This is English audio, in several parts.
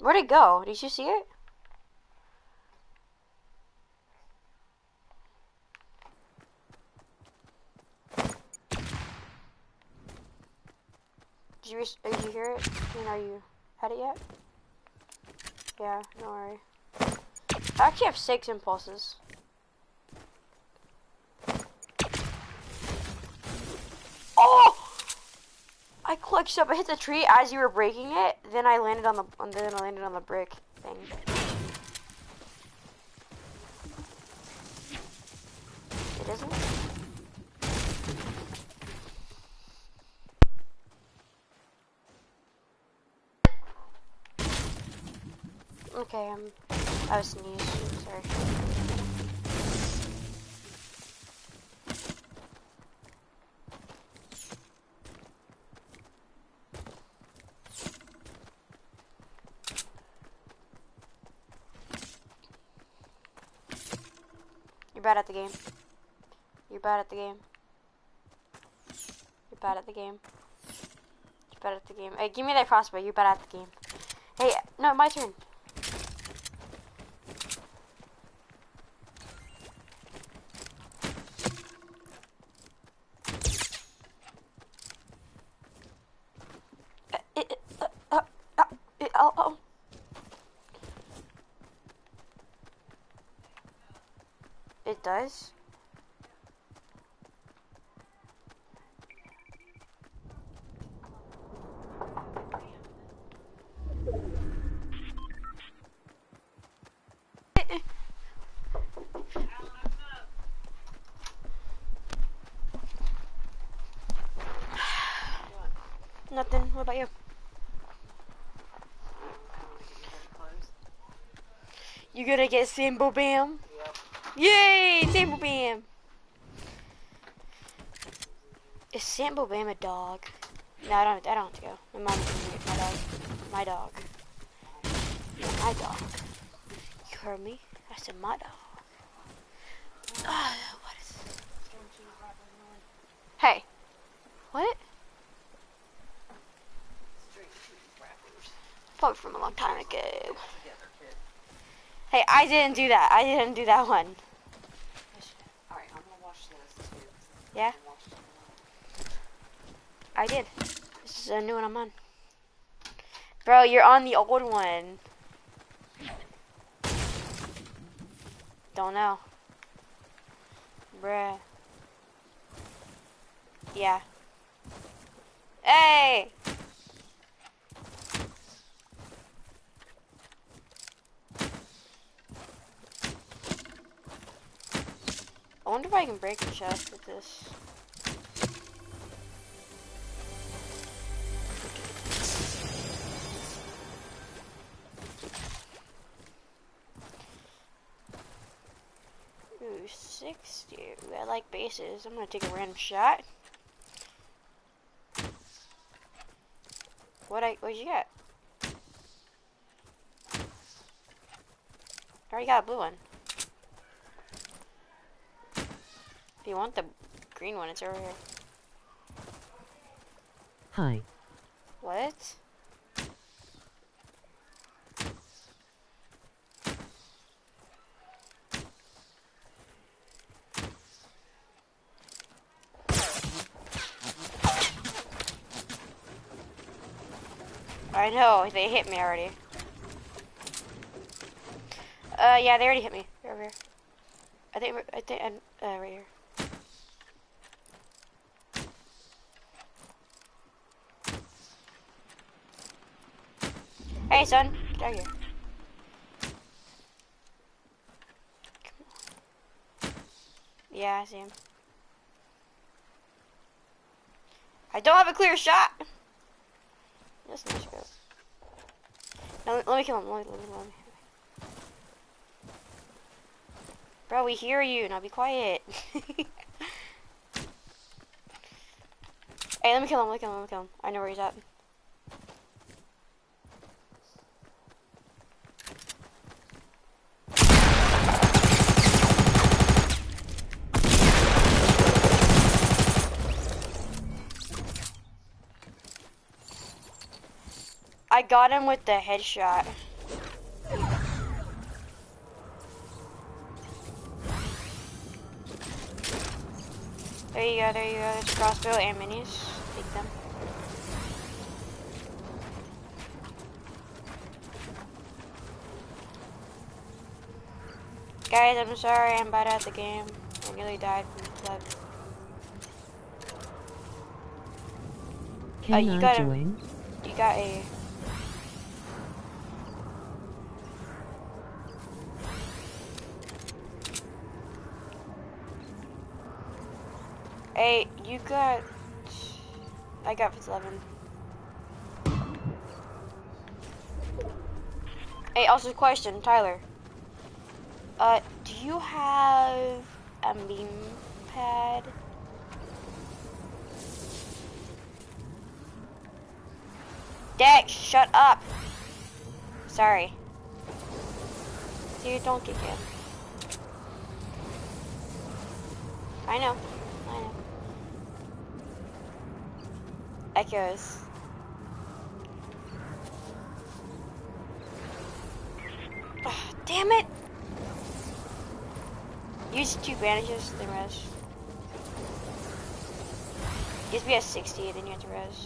Where'd it go? Did you see it? Did you hear it? Are you had it yet? Yeah, don't worry. I actually have 6 impulses. Oh! I clutched up. I hit the tree as you were breaking it. Then I landed on the brick thing. It isn't. Okay, I was sneezing. Sorry. You're bad at the game. You're bad at the game. You're bad at the game. You're bad at the game. Hey, give me that crossbow. You're bad at the game. Hey, no, my turn. Oh. It does? Nothing. What about you? You gonna get Sambo Bam? Yep. Yay! Sambo Bam! Is Sambo Bam a dog? No, I don't have to go. My mom's gonna get my dog. My dog. Yeah, my dog. You heard me? I said my dog. What is this? Hey. What? Probably from a long time ago. Hey, I didn't do that. I didn't do that one. Alright, I'm gonna watch this. Yeah? I did. This is a new one I'm on. Bro, you're on the old one. Don't know. Bruh. Yeah. Hey! I wonder if I can break a chest with this. Ooh, 60. I like bases. I'm gonna take a random shot. What'd you get? I already got a blue one. If you want the green one, it's over here. Hi. What? I know, they hit me already. Yeah, they already hit me. They're over here. I think, right here. Hey, son, get out of here. Come on. Yeah, I see him. I don't have a clear shot. That's nice, bro. No, let me kill him. Let me. Bro, we hear you. Now be quiet. Hey, let me kill him. Let me kill him. I know where he's at. I got him with the headshot. There you go, there you go. There's a crossbow and minis. Take them. Guys, I'm sorry, I'm bad at the game. I nearly died from flood. Can You I got join? You got a... Hey, you got... I got 11. Hey, also question, Tyler. Do you have a meme pad? Dex, shut up! Sorry. Dude, don't kick him. I know. I know. Echoes. Ugh, damn it! Use 2 bandages, then res. Just be at 60, then you have to res.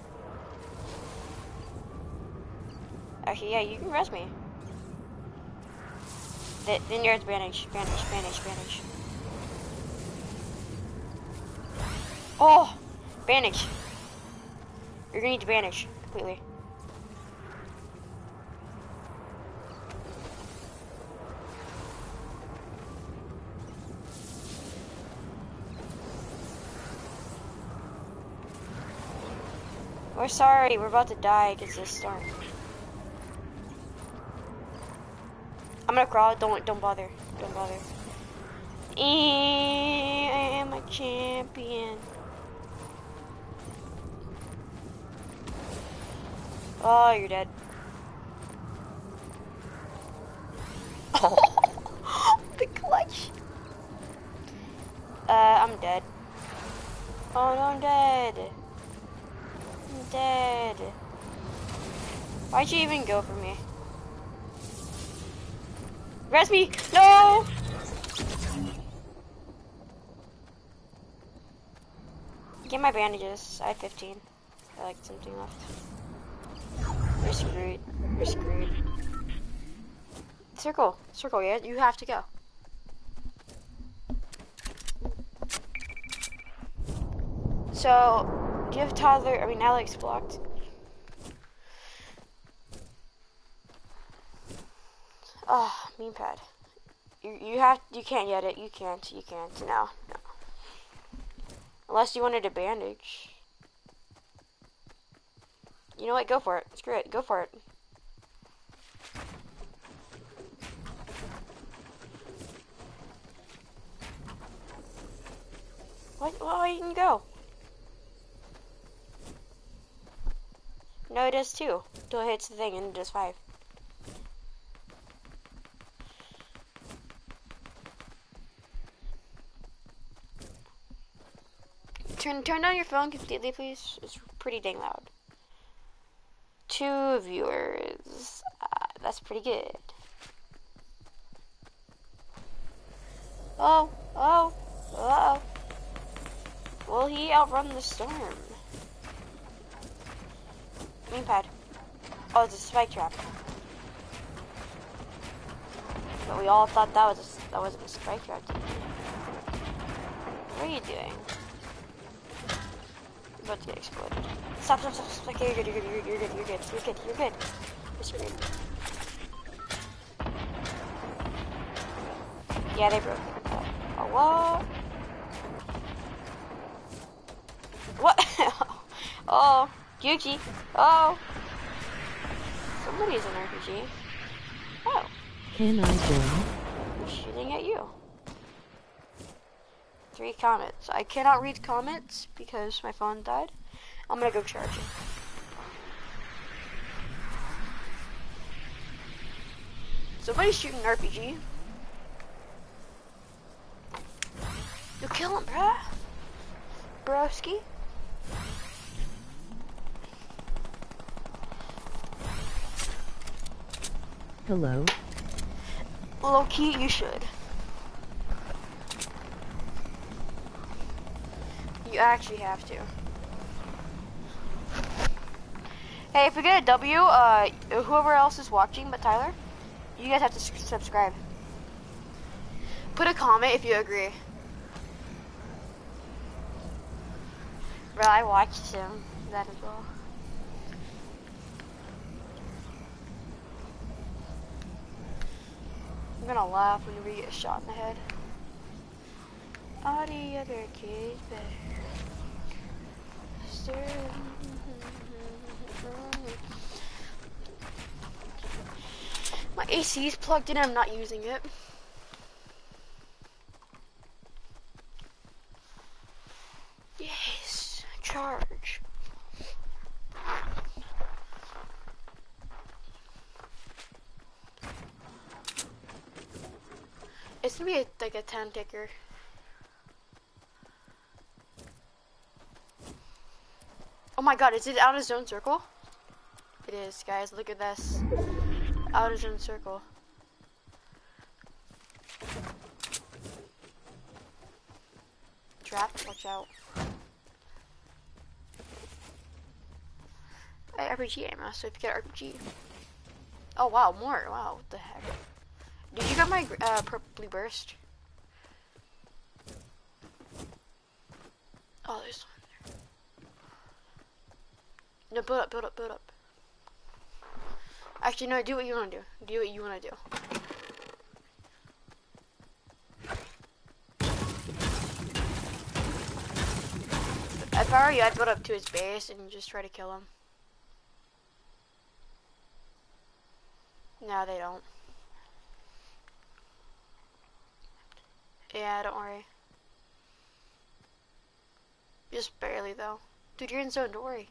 Actually, yeah, you can res me. Then you're at bandage, bandage, bandage, bandage. Oh! Bandage. You're gonna need to bandage completely. We're sorry, we're about to die because of this storm. I'm gonna crawl, don't bother. Don't bother. I am a champion. Oh, you're dead. Oh, the clutch. I'm dead. Oh no, I'm dead. I'm dead. Why'd you even go for me? Res me! No! Get my bandages. I have 15. I like something left. You're screwed. You're screwed. Circle. Circle, yeah? You have to go. So, do you have Alex blocked? Oh, meme pad. You can't get it. You can't. No. Unless you wanted a bandage. You know what? Go for it. Screw it. Go for it. What? Why didn't you go? No, it does 2. Until it hits the thing and it does 5. Turn down your phone completely, please. It's pretty dang loud. 2 viewers. That's pretty good. Oh. Uh-oh. Will he outrun the storm? Meme pad. Oh, it's a spike trap. But we all thought that wasn't a spike trap. What are you doing? You're about to get exploded. Stop. Okay, you're good. You're screwed. Yeah, they broke it. Oh, what? What? Oh, Gucci. Oh. Somebody's an RPG. Oh. Can I join? I'm shooting at you. 3 comments. I cannot read comments because my phone died. I'm gonna go charge it. Somebody's shooting an RPG. You kill him, bruh. Broski. Hello? Low key, you should. You actually have to. Hey, if we get a W, whoever else is watching but Tyler, you guys have to subscribe. Put a comment if you agree. Bro, I watched him. That as well. I'm gonna laugh when we get shot in the head. All the other kids better. My AC is plugged in and I'm not using it. Yes, charge. It's gonna be like a 10 ticker. Oh my god, is it out of zone circle? It is, guys. Look at this. Out of zone circle. Trap, watch out. Hey, RPG ammo, so if you get RPG. Oh wow, more. Wow, what the heck. Did you get my purpley burst? Oh, there's one there. No, build up, build up, build up. Actually, no, do what you want to do. Do what you want to do. If I were you, I'd build up to his base and just try to kill him. No, they don't. Yeah, don't worry. Just barely, though. Dude, you're in zone, don't worry.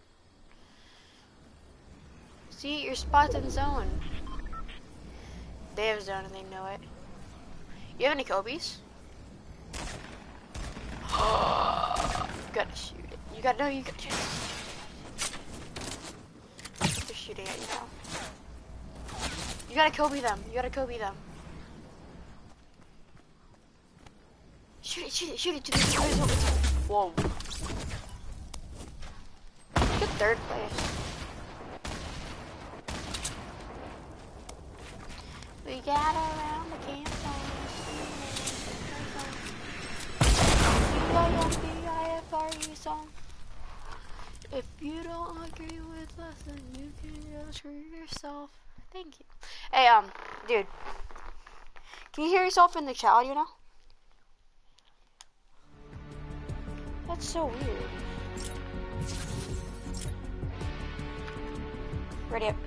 See, your spot's in zone. They have zone and they know it. You have any Kobe's? You gotta shoot it. You gotta know you gotta shoot it. They're shooting at you now. You gotta Kobe them. You gotta Kobe them. Shoot it, shoot it, shoot it to the zone. Whoa. Good third place. We got around the campfire. B-I-F-R-U song. If you don't agree with us, then you can go screw yourself. Thank you. Hey, dude. Can you hear yourself in the chat audio now? That's so weird. Ready up.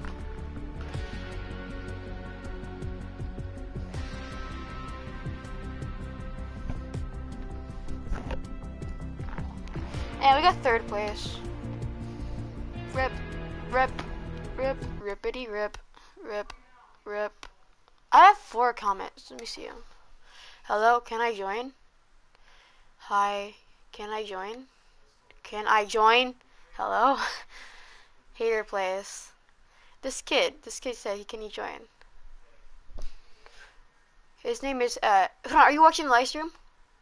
And we got third place. Rip, rip, rip, rippity rip, rip, rip. I have 4 comments. Let me see them. Hello, can I join? Hi, can I join? Can I join? Hello? Hater plays. This kid said, can you join? His name is, are you watching the live stream?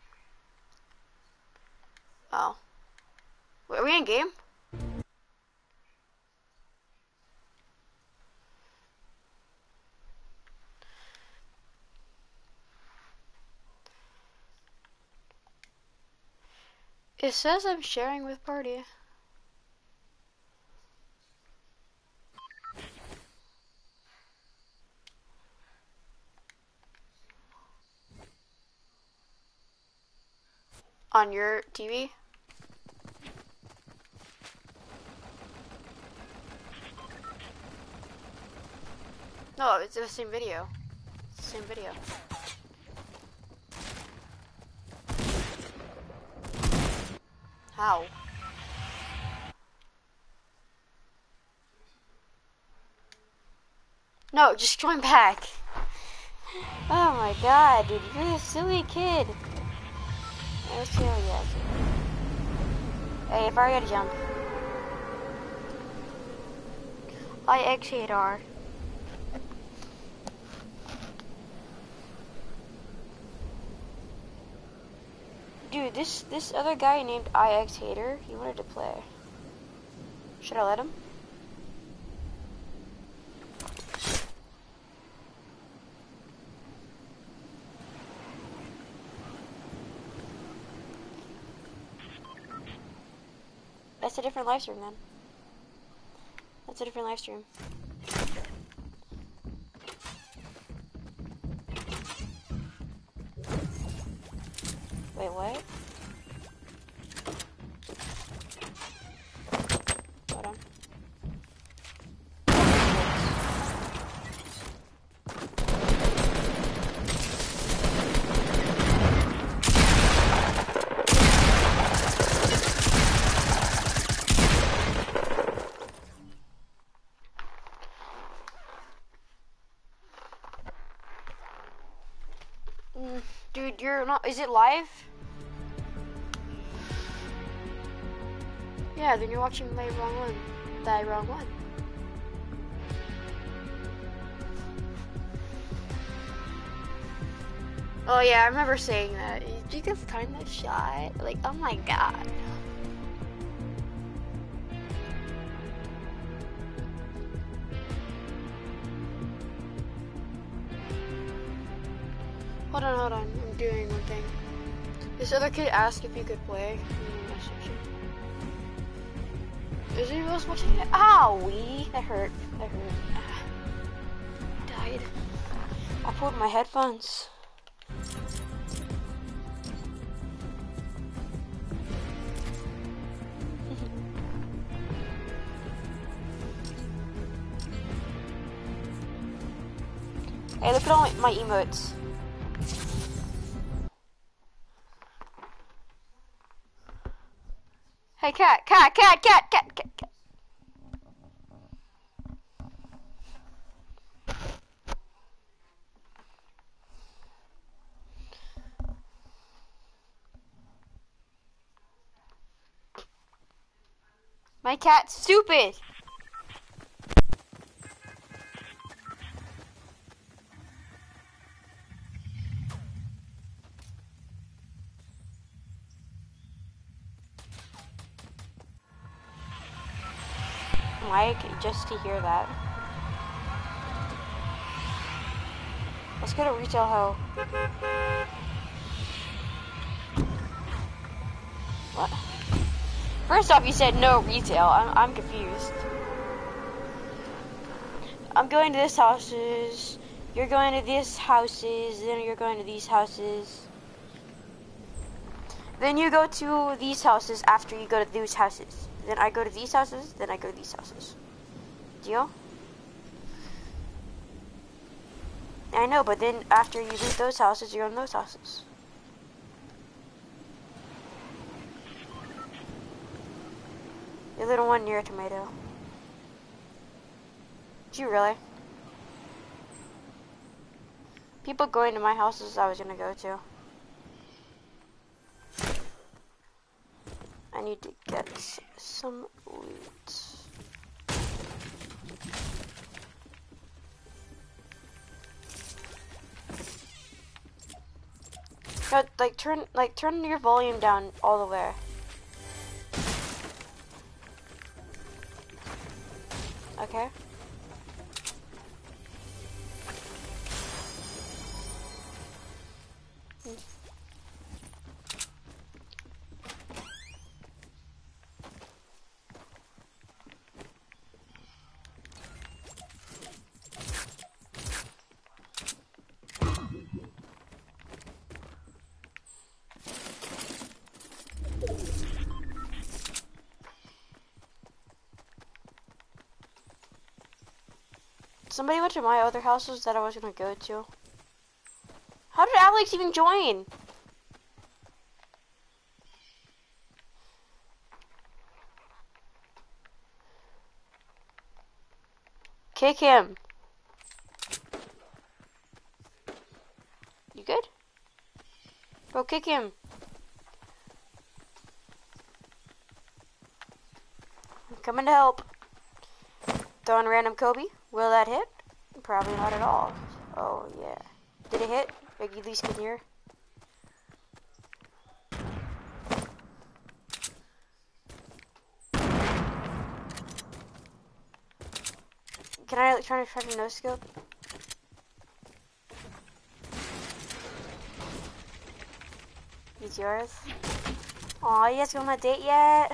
Oh. Are we in game? It says I'm sharing with party. On your TV? No, it's the same video. It's the same video. How? No, just join back. Oh my god, dude, you're a silly kid. Let's see how he has it. Hey, if I gotta jump. I exit R. Dude, this other guy named IX Hater, he wanted to play. Should I let him? That's a different live stream then. That's a different live stream. Wait, what? Hold on. Dude, you're not. Is it live? Yeah, then you're watching the wrong one. The wrong one. Oh yeah, I remember saying that. Did you guys time that shot? Like, oh my god. Hold on. I'm doing one thing. This other kid asked if you could play. Is anyone else watching it? Owie! That hurt. Died. I pulled my headphones. Hey, look at all my emotes. Hey, cat. My cat's stupid. Mike, just to hear that. Let's go to Retail Ho. What? First off, you said no retail. I'm confused. I'm going to this houses. You're going to this houses. Then you're going to these houses. Then you go to these houses after you go to these houses. Then I go to these houses, then I go to these houses. Deal? I know, but then after you leave those houses, you're in those houses. Your little one near a tomato. Do you really? People going to my houses I was gonna go to. I need to get some loot. No, turn your volume down all the way. Okay. Somebody went to my other houses that I was gonna go to. How did Alex even join? Kick him. You good? Bro, kick him. I'm coming to help. Throwing random Kobe. Will that hit? Probably not at all. Oh, yeah. Did it hit? Like, at least can hear. Can I try to no scope? He's yours. Aw, you guys go on a date yet?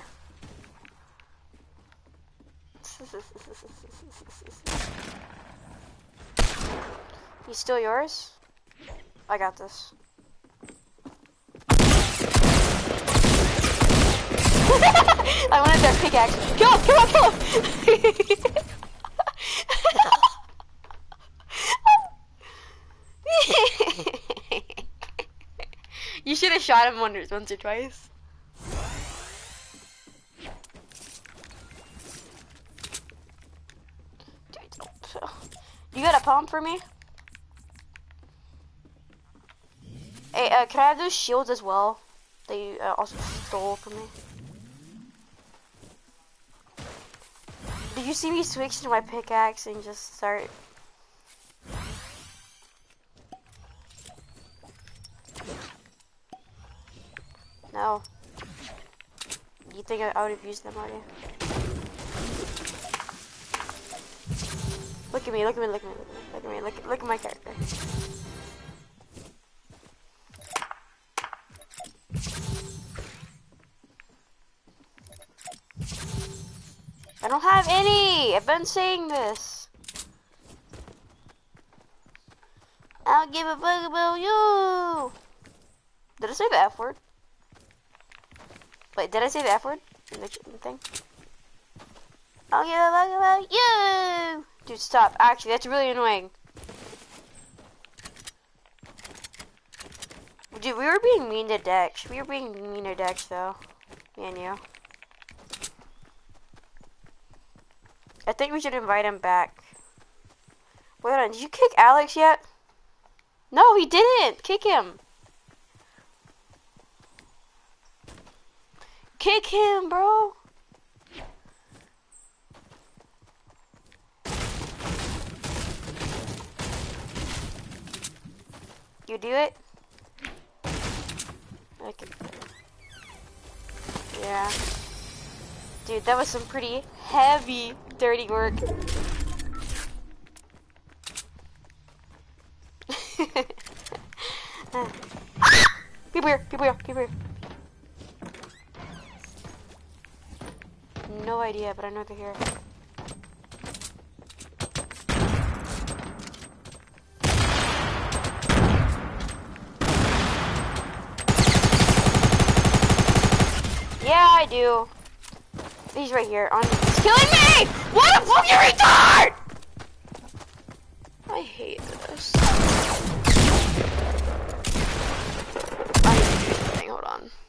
He's still yours? I got this. I wanted that pickaxe. Kill him! Kill him! Kill him! You should have shot him once or twice. You got a pump for me? Hey, can I have those shields as well? That you also stole from me. Did you see me switch to my pickaxe and just start? No. You think I would have used them already? Look at me, look at me, look at me, look at me, look at my character. I don't have any! I've been saying this. I don't give a fuck about you! Did I say the F word? Wait, did I say the F word in the thing? I don't give a fuck about you! Dude, stop. Actually, that's really annoying. Dude, we were being mean to Dex. We were being mean to Dex, though. Me and you. I think we should invite him back. Wait on, did you kick Alex yet? No, he didn't! Kick him! Kick him, bro! You do it? Okay. Yeah. Dude, that was some pretty heavy, dirty work. People here, people here, people here. No idea, but I know they're here. Yeah, I do. He's right here. He's killing me! What a fucking retard! I hate this. I need to do something. Hold on.